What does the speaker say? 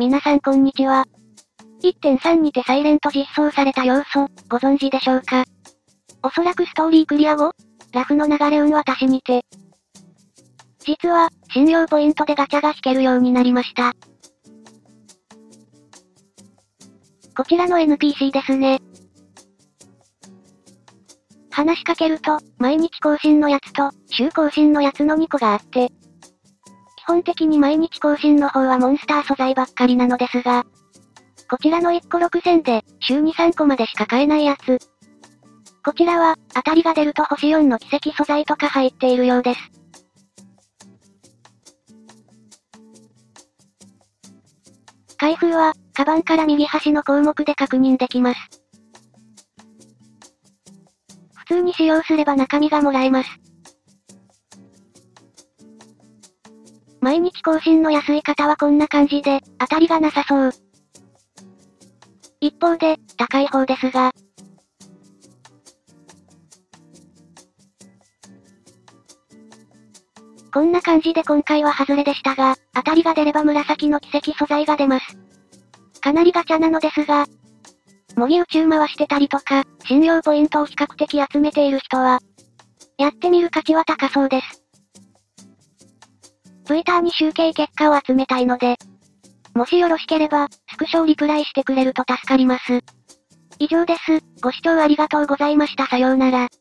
皆さんこんにちは。1.3 にてサイレント実装された要素、ご存知でしょうか？おそらくストーリークリア後、ラフの流れ運私にて。実は、信用ポイントでガチャが引けるようになりました。こちらの NPC ですね。話しかけると、毎日更新のやつと、週更新のやつの2個があって、基本的に毎日更新の方はモンスター素材ばっかりなのですが、こちらの1個6000で、週に3個までしか買えないやつ。こちらは、当たりが出ると星4の奇跡素材とか入っているようです。開封は、カバンから右端の項目で確認できます。普通に使用すれば中身がもらえます。毎日更新の安い方はこんな感じで、当たりがなさそう。一方で、高い方ですが。こんな感じで今回は外れでしたが、当たりが出れば紫の奇跡素材が出ます。かなりガチャなのですが、模擬宇宙回してたりとか、信用ポイントを比較的集めている人は、やってみる価値は高そうです。Twitter に集計結果を集めたいので、もしよろしければ、スクショをリプライしてくれると助かります。以上です。ご視聴ありがとうございました。さようなら。